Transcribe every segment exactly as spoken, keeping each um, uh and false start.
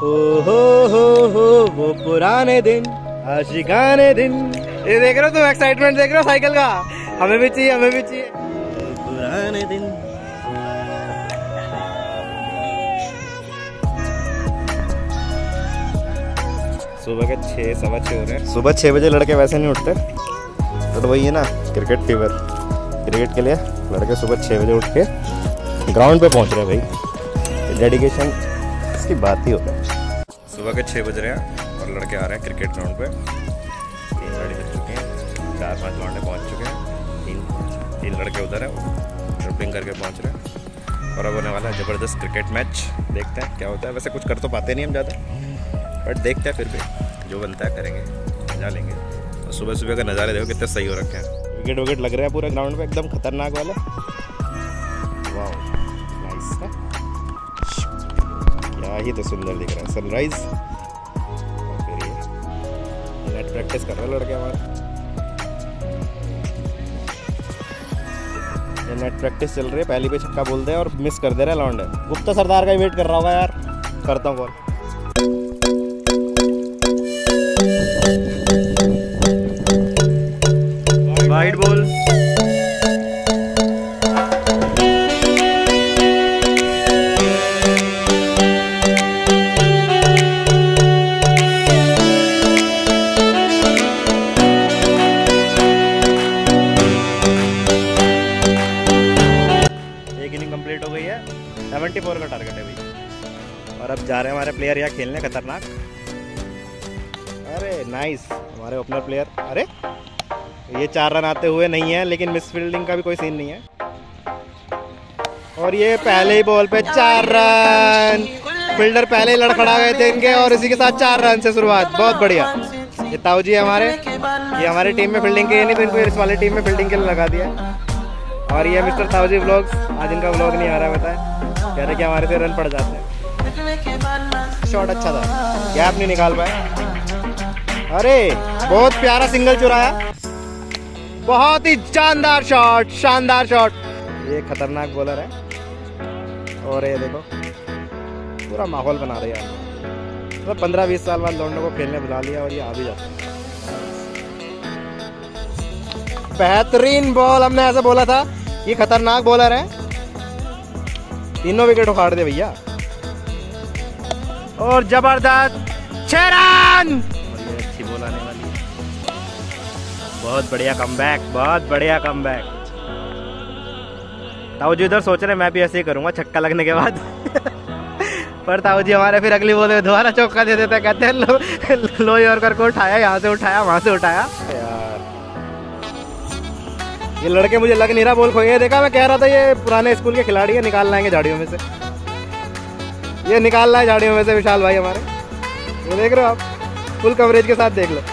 हो हो हो हो वो पुराने दिन, आशिकाने दिन। ये देख रहे हो तुम, एक्साइटमेंट देख रहे हो साइकिल का? हमें भी चाहिए, हमें भी चाहिए। पुराने दिन। सुबह के छः सवा छः हो रहे हैं। सुबह छः बजे लड़के वैसे नहीं उठते, बट वही है ना, क्रिकेट फीवर। क्रिकेट के लिए लड़के सुबह छः बजे उठ के ग्राउंड पे पहुंच रहे हैं भाई। डेडिकेशन इसकी बात ही होता है। सुबह के छः बज रहे हैं और लड़के आ रहे हैं क्रिकेट ग्राउंड पे। तीन गाड़ी बज चुके हैं, चार पांच लौंडे पहुंच चुके हैं, तीन तीन लड़के उधर हैं, ट्रिपिंग करके पहुंच रहे हैं। और अब होने वाला है ज़बरदस्त क्रिकेट मैच। देखते हैं क्या होता है। वैसे कुछ कर तो पाते नहीं हम ज़्यादा, बट देखते हैं, फिर भी जो बनता है करेंगे, मजा लेंगे। और सुबह सुबह का नज़ारे देखो कितने सही हो रखे हैं। विकेट विकेट लग रहे हैं पूरे ग्राउंड पे, एकदम खतरनाक वाला। वाह नाइस है, क्या ही तो सुंदर दिख रहा है सनराइज। और फिर ये नेट प्रैक्टिस कर रहे हैं लड़के हमारे। ये नेट प्रैक्टिस चल रही है, पहली पे छक्का बोलते हैं और मिस कर दे रहे हैं लौंडे। गुप्ता सरदार का ही वेट कर रहा होगा यार। करता हूँ कॉल। Wide ball. एक इनिंग कंप्लीट हो गई है, चौहत्तर का टारगेट है भाई। और अब जा रहे हैं हमारे प्लेयर यहाँ खेलने, खतरनाक। अरे नाइस, हमारे ओपनर प्लेयर। अरे ये चार रन आते हुए नहीं है, लेकिन मिस फील्डिंग का भी कोई सीन नहीं है। और ये पहले ही बॉल पे चार रन। फील्डर पहले ही लड़खड़ा गए थे इनके, और इसी के साथ चार रन से शुरुआत। बहुत बढ़िया। ये ताऊ जी हमारे, ये हमारी टीम में फील्डिंग के नहीं तो इनको इस वाली टीम में फील्डिंग के लिए लगा दिया। और ये मिस्टर ताऊ जी व्लॉग्स, आज इनका व्लॉग नहीं आ रहा, बताए कह रहे कि हमारे से रन पड़ जाते हैं। शॉट अच्छा था, गैप नहीं निकाल पाए। अरे बहुत प्यारा सिंगल चुराया, बहुत ही शानदार शॉट, शानदार शॉट। ये खतरनाक बॉलर है। और ये देखो पूरा माहौल बना रहे हैं। मतलब पंद्रह बीस साल बाद लौंडों को खेलने बुला लिया और ये आ भी जाता है। बेहतरीन बॉल, हमने ऐसा बोला था। ये खतरनाक बॉलर है, तीनों विकेट उखाड़ दे भैया। और जबरदस्त छह रन। अच्छी बॉल आने वाली है। बहुत बढ़िया कमबैक, बहुत बढ़िया कमबैक। ताऊ जी उधर सोच रहे मैं भी ऐसे ही करूंगा छक्का लगने के बाद। पर ताऊ जी हमारे फिर अगली बॉल में दोबारा चौका दे देते, कहते हैं लो लो यॉर्कर को उठाया, यहाँ से उठाया, वहां से उठाया। यार ये लड़के मुझे लग नहीं रहा बॉल खोएंगे। देखा, मैं कह रहा था ये पुराने स्कूल के खिलाड़ी है, निकाल लाएंगे झाड़ियों में से। ये निकाल लाए झाड़ियों में से विशाल भाई हमारे। ये देख रहे हो आप, फुल कवरेज के साथ देख लो।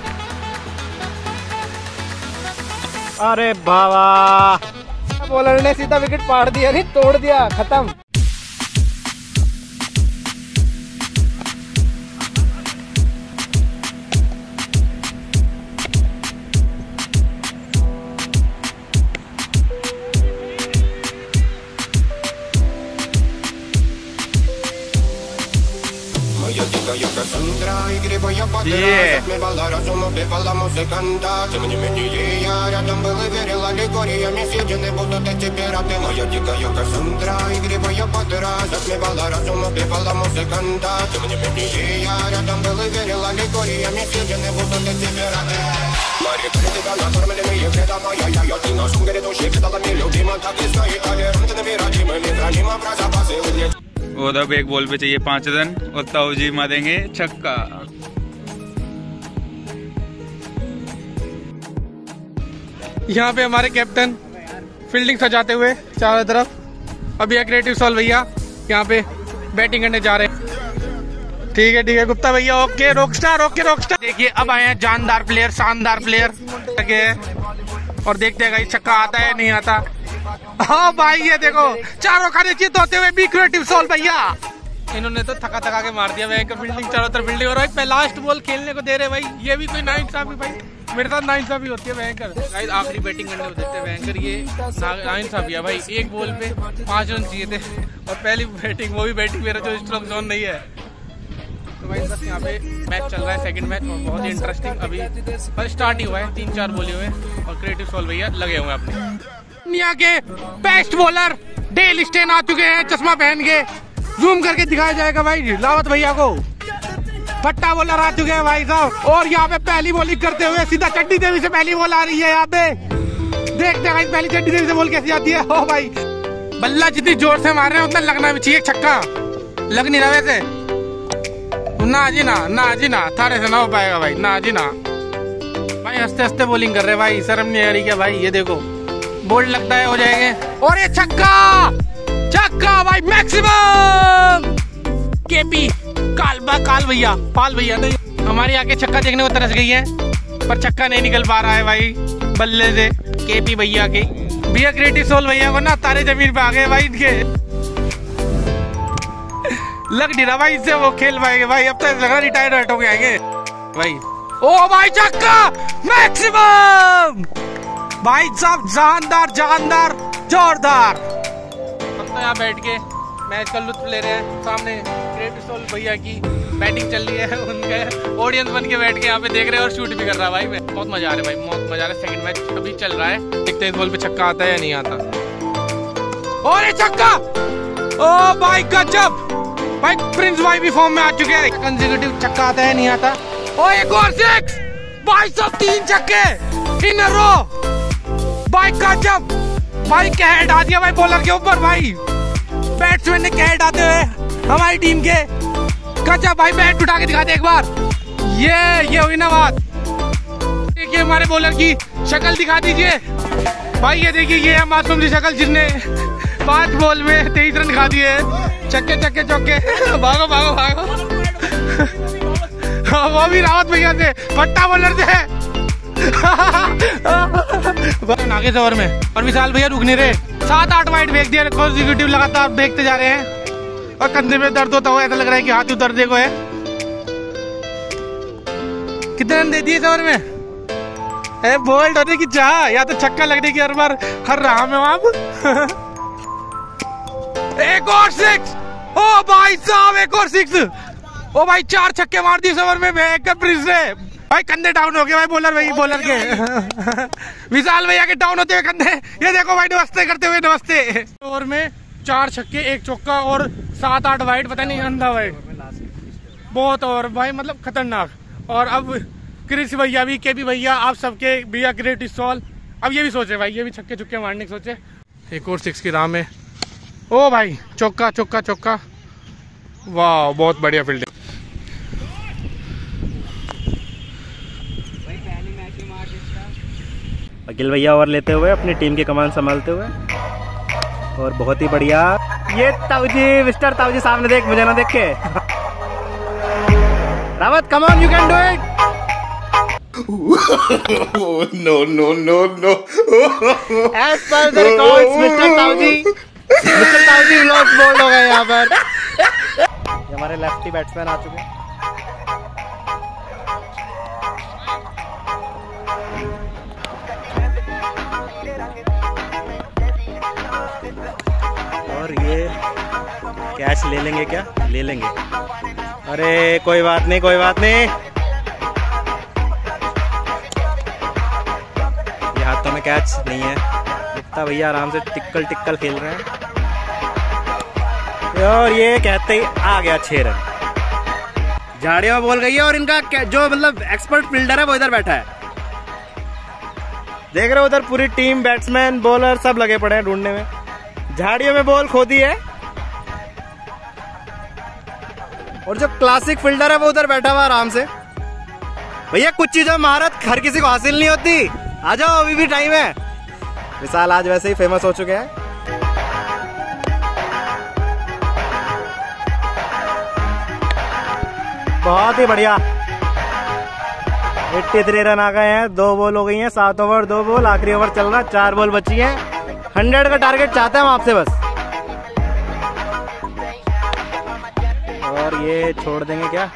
अरे बाबा, बॉलर ने सीधा विकेट पाड़ दिया, नहीं तोड़ दिया, खत्म। Yo Cassandra и грибы я подраз. Отмевала разум, убивала музыканта. Тем не менее я рядом был и верила легориями съедены будут эти пираты. Моя дикая Кассандра и грибы я подраз. Отмевала разум, убивала музыканта. Тем не менее я рядом был и верила легориями съедены будут эти пираты. Мари, тебя накормленные вреда моя. Я ее ты на шум души кидала мне любима. Так и стоит толерантно невыразимым. Не хранима про запасы углеч. और अब एक बॉल पे चाहिए पांच रन और ताऊ जी मारेंगे छक्का। यहाँ पे हमारे कैप्टन फील्डिंग सजाते हुए चारों तरफ। अब यह क्रिएटिव सॉल्व भैया यहाँ पे बैटिंग करने जा रहे हैं। ठीक है ठीक है गुप्ता भैया, ओके रॉकस्टार, ओके रॉकस्टार। देखिए अब आए हैं जानदार प्लेयर, शानदार प्लेयर। और देखते हैं छक्का आता है नहीं आता। हाँ भाई ये देखो चारों खाने चित होते हुए भी क्रिएटिव सॉल्व भैया। इन्होंने तो थका थका के मार दिया भाई, फील्डिंग चारों तरफ फील्डिंग। और भाई लास्ट बॉल खेलने को दे रहे भाई, ये भी कोई नाइंसाफी भाई। मेरे साथ नाइंसाफी होती है भयंकर। आखिरी बैटिंग करने को देते हैं भयंकर, ये नाइंसाफी है भाई। एक बॉल पे पांच रन चाहिए थे और पहली बैटिंग, वो भी बैटिंग मेरा जो स्ट्रांग जोन नहीं है। तो भाई बस यहाँ पे मैच चल रहा है, सेकंड मैच, और बहुत ही इंटरेस्टिंग अभी बस स्टार्ट ही हुआ है, तीन चार बोले हुए और क्रिएटिव सोल भैया लगे हुए अपने। दुनिया के बेस्ट बॉलर डेल स्टेन आ चुके हैं चश्मा पहन के, जूम करके दिखाया जाएगा भाई लावत भैया को। भट्टा बॉलर आ चुके हैं भाई साहब, और यहाँ पे पहली बॉलिंग करते हुए सीधा चड्डी देवी से पहली बॉल आ रही है यहाँ पे। देखते हैं पहली चड्डी देवी से बॉल कैसी आती है। ओ भाई बल्ला जितनी जोर से मार रहे हैं उतना लगना भी चाहिए, छक्का लग नहीं रहा वैसे। ना जी ना, ना जी ना, थारे से ना हो पाएगा भाई, ना जी ना भाई। हंसते हंसते बॉलिंग कर रहे भाई, शर्म नहीं आ रही क्या भाई? ये देखो बोल्ड लगता है हो जाएंगे, और ये छक्का छक्का भाई मैक्सिमम। केपी कालबा काल भैया पाल भैया तो हमारी आके छक्का देखने को तरस गई है, पर छक्का नहीं निकल पा रहा है भाई बल्ले से केपी भैया के। भैया क्रिएटिव सोल भैया को ना तारे जमीन पे आ गए भाई इनके, लग नहीं रहा भाई इससे वो खेल पाएंगे भाई, अब तो लग रहा रिटायर हो गए आएंगे भाई। ओ भाई छक्का मैक्सिमम भाई साहब, जानदार जानदार जोरदार। हम तो यहाँ बैठ के मैच का लुत्फ ले रहे हैं, सामने क्रिएटिव सोल भैया की बैटिंग चल रही है, उनके ऑडियंस बन के बैठ के यहाँ पे देख रहे हैं और शूट भी कर रहा है भाई। मैं बहुत मजा आ रहा है भाई, बहुत मजा आ रहा है। सेकंड मैच अभी चल रहा है, देखते हैं इस बॉल पे छक्का आता है या नहीं आता। और ये छक्का, ओ भाई गजब भाई, प्रिंस भाई भी फॉर्म में आ चुके हैं। कंसेक्यूटिव छक्का आता है नहीं आता। ओ एक और सिक्स भाई साहब, तीन छक्के इन अ रो भाई गजब भाई। कहर डाल दिया भाई बॉलर के ऊपर भाई, बैट्समैन ने कहर डालते हुए हमारी टीम के। गजब भाई, बैट उठा के दिखा दे एक बार, ये ये हुई ना बात। देखिए हमारे बॉलर की शक्ल दिखा दीजिए भाई, ये देखिए ये है मासूम सी शक्ल जिसने पांच बॉल में तेईस रन खा दिए, छक्के छक्के चौके। भागो भागो भागो वो भी रावत भैया से, भट्टा बॉलर से आगे से ओवर में, और विशाल भैया रुक नहीं रहे, सात आठ वाइड फेंक दिया कंसेक्यूटिव, लगातार फेंकते जा रहे हैं। और कंधे में दर्द होता हुआ ऐसा लग रहा है कि हाथ उतर देखो है। कितने रन दे दिए इस ओवर में? ए बोल्ड होने की चाह या तो छक्का लगने की हर बार हर रहा में आप। एक और सिक्स, ओ भाई साहब एक और सिक्स, ओ भाई चार छक्के मार दिए इस ओवर में भयंकर प्रिंस ने भाई। कंधे डाउन हो गए भाई बॉलर भाई बॉलर के। विशाल भैया के डाउन होते हुए कंधे, ये देखो भाई नमस्ते करते हुए नमस्ते। ओवर में चार छक्के एक चौका और सात आठ वाइड, पता नहीं अंधा वाइड, बहुत और भाई मतलब खतरनाक। और अब क्रिस भैया भी, केपी भैया, आप सबके भैया क्रिएटिव सोल अब ये भी सोचे भाई, ये भी छक्के चुक्के मारने की सोचे। एक और सिक्स की राह में, ओ भाई चौका चौका चौका, वाह बहुत बढ़िया फील्डिंग। अखिल भैया ओवर लेते हुए अपनी टीम की कमान संभालते हुए, और बहुत ही बढ़िया। ये ताऊजी मिस्टर ताऊजी सामने देख, मुझे ना देख के। Rawat come on, you can do it. No no no no as per the records mister ताऊजी मिस्टर ताऊजी लॉस्ट बोल्ड हो गए यहाँ पर। ये हमारे लेफ्टी बैट्समैन आ चुके हैं। और ये कैच ले लेंगे क्या? ले लेंगे। अरे कोई बात नहीं, कोई बात नहीं, ये हाथों में कैच नहीं है। गुप्ता भैया आराम से टिक्कल टिक्कल खेल रहे हैं, और ये कहते ही आ गया छह रन। झाड़ियों में बॉल गई है, और इनका जो मतलब एक्सपर्ट फील्डर है वो इधर बैठा है, देख रहे हो उधर पूरी टीम, बैट्समैन बॉलर सब लगे पड़े हैं ढूंढने में। झाड़ियों में बॉल खो दी है, और जो क्लासिक फील्डर है वो उधर बैठा हुआ आराम से। भैया कुछ चीजों महारत हर किसी को हासिल नहीं होती, आ जाओ अभी भी टाइम है। विशाल आज वैसे ही फेमस हो चुके हैं। बहुत ही बढ़िया, तिरासी रन आ गए हैं, दो बॉल हो गई हैं, सात ओवर दो बॉल, आखिरी ओवर चल रहा है, चार बॉल बची हैं। हंड्रेड का टारगेट चाहते हैं हम आपसे बस, और ये छोड़ देंगे क्या?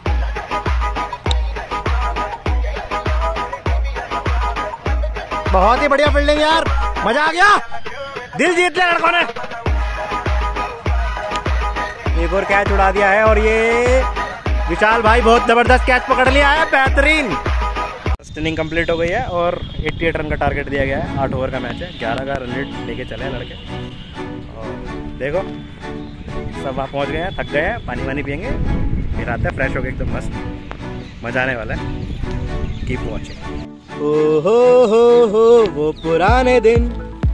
बहुत ही बढ़िया फील्डिंग यार, मजा आ गया, दिल जीत लिया लड़कों ने। एक और कैच उड़ा दिया है, और ये विशाल भाई बहुत जबरदस्त कैच पकड़ लिया है, बेहतरीन। फर्स्ट इनिंग कंप्लीट हो गई है और अट्ठासी रन का टारगेट दिया गया है। आठ ओवर का मैच है, ग्यारह का रन रेट लेके चले हैं लड़के। और देखो सब वहाँ पहुँच गए हैं, थक गए हैं, पानी वानी पियेंगे, फिर आते हैं फ्रेश हो गए एकदम मस्त, मजा आने वाला है। Keep watching. ओ हो हो हो वो पुराने दिन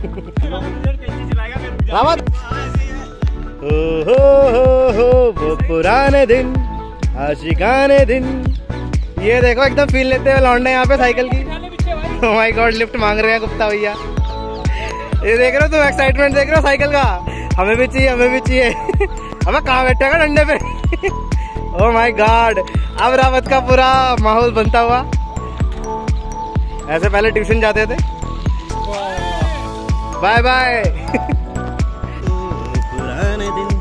रावत, ओ हो हो हो वो पुराने दिन, आशिकाने दिन। ये देखो एकदम फील लेते हुए लौंडे यहाँ पे साइकिल की। ओह माय गॉड, लिफ्ट मांग रहे हैं गुप्ता भैया। ये देख रहे हो तुम, एक्साइटमेंट देख रहे हो साइकिल का। हमें भी चाहिए, हमें भी चाहिए। अब कहाँ बैठेगा डंडे पे। ओह माय गॉड, अब रावत का पूरा माहौल बनता हुआ। ऐसे पहले ट्यूशन जाते थे। Bye bye. पुराने दिन।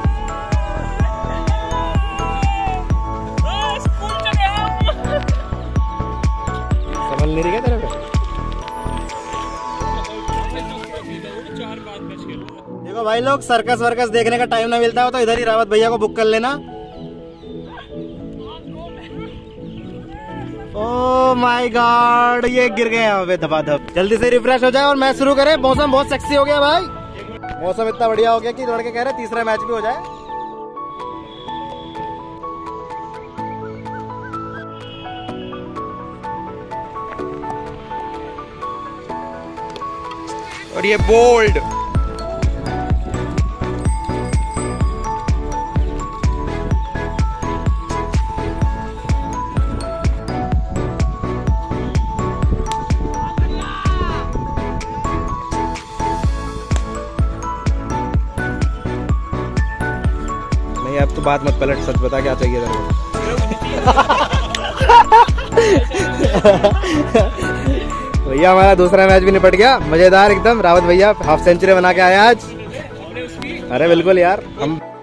समझ नहीं रही क्या तेरे पे? देखो भाई लोग, सर्कस वर्कस देखने का टाइम ना मिलता हो तो इधर ही रावत भैया को बुक कर लेना। ओह माय गॉड, ये गिर गए यहाँ पे धबाधब। जल्दी से रिफ्रेश हो जाए और मैच शुरू करें। मौसम बहुत सेक्सी हो गया भाई, मौसम इतना बढ़िया हो गया कि लड़के कह रहे हैं तीसरा मैच भी हो जाए। और ये बोल्ड नहीं, अब तो बात मत पलट, सच बता क्या चाहिए तेरे को। भैया हमारा दूसरा मैच भी निपट गया, मजेदार एकदम। रावत भैया हाफ सेंचुरी बना के आए आज। अरे बिल्कुल यार, हम